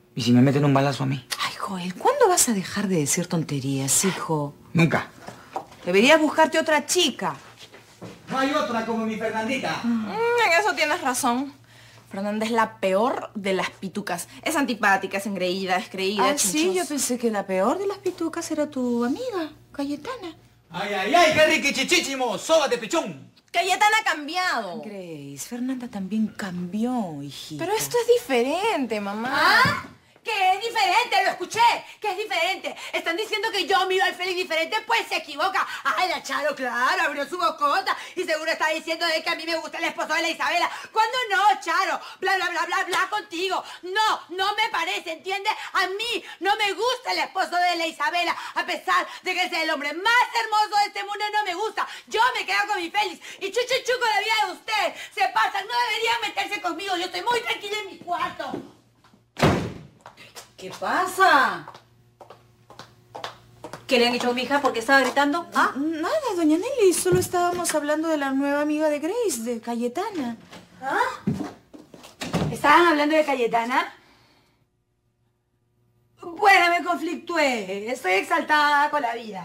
¿Y si me meten un balazo a mí? Ay, Joel, ¿cuándo vas a dejar de decir tonterías, hijo? Nunca. Deberías buscarte otra chica. No hay otra como mi Fernandita. En eso tienes razón. Fernanda es la peor de las pitucas. Es antipática, es engreída, descreída, Sí, yo pensé que la peor de las pitucas era tu amiga, Cayetana. ¡Ay, ay, ay! ¡Qué riquichichichimo! ¡Soba de pechón! Cayetana ha cambiado. Grace, Fernanda también cambió, hijita. Pero esto es diferente, mamá. ¿Ah? Que es diferente, lo escuché, que es diferente. Están diciendo que yo miro al Félix diferente, pues se equivoca. Ay, la Charo, claro, abrió su bocota y seguro está diciendo de que a mí me gusta el esposo de la Isabela. ¿Cuándo no, Charo? Bla, bla, bla, bla, bla contigo. No me parece, ¿entiendes? A mí no me gusta el esposo de la Isabela, a pesar de que sea el hombre más hermoso de este mundo, no me gusta. Yo me quedo con mi Félix y chuchu con la vida de ustedes. Se pasan, no deberían meterse conmigo. Yo estoy muy tranquila en mi cuarto. ¿Qué pasa? ¿Qué le han hecho a mi hija? ¿Por qué estaba gritando? ¿Ah? Nada, doña Nelly, solo estábamos hablando de la nueva amiga de Grace, de Cayetana. ¿Ah? ¿Estaban hablando de Cayetana? Bueno, me conflictué. Estoy exaltada con la vida.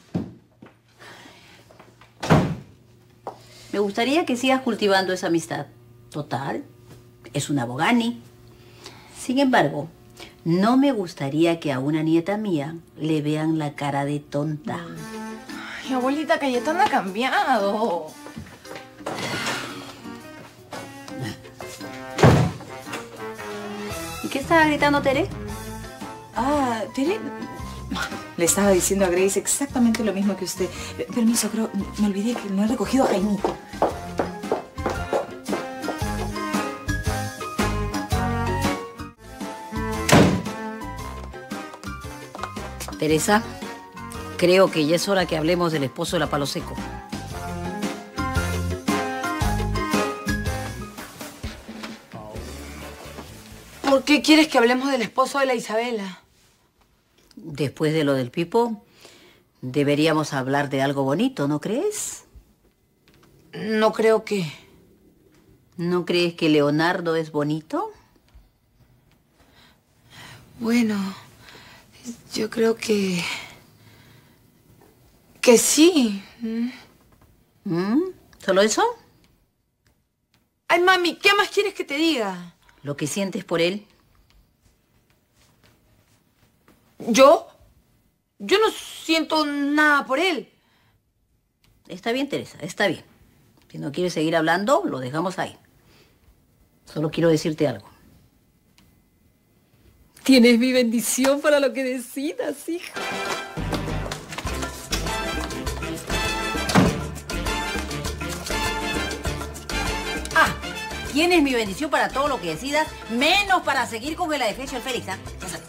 Me gustaría que sigas cultivando esa amistad. Total, es una bogani. Sin embargo, no me gustaría que a una nieta mía le vean la cara de tonta. Ay, abuelita, Cayetana ha cambiado. ¿Y qué estaba gritando Tere? Ah, Tere... Le estaba diciendo a Grace exactamente lo mismo que usted. Permiso, creo... Me olvidé que no he recogido a Jaimito. Teresa, creo que ya es hora que hablemos del esposo de la Palo Seco. ¿Por qué quieres que hablemos del esposo de la Isabela? Después de lo del Pipo, deberíamos hablar de algo bonito, ¿no crees? No creo que... ¿No crees que Leonardo es bonito? Bueno, yo creo que... que sí. ¿Solo eso? Ay, mami, ¿qué más quieres que te diga? ¿Lo que sientes por él? ¿Yo? Yo no siento nada por él. Está bien, Teresa, está bien. Si no quieres seguir hablando, lo dejamos ahí. Solo quiero decirte algo. Tienes mi bendición para lo que decidas, hija. Tienes mi bendición para todo lo que decidas, menos para seguir con el adefesio del Félix, ¿ah? Ya sabes.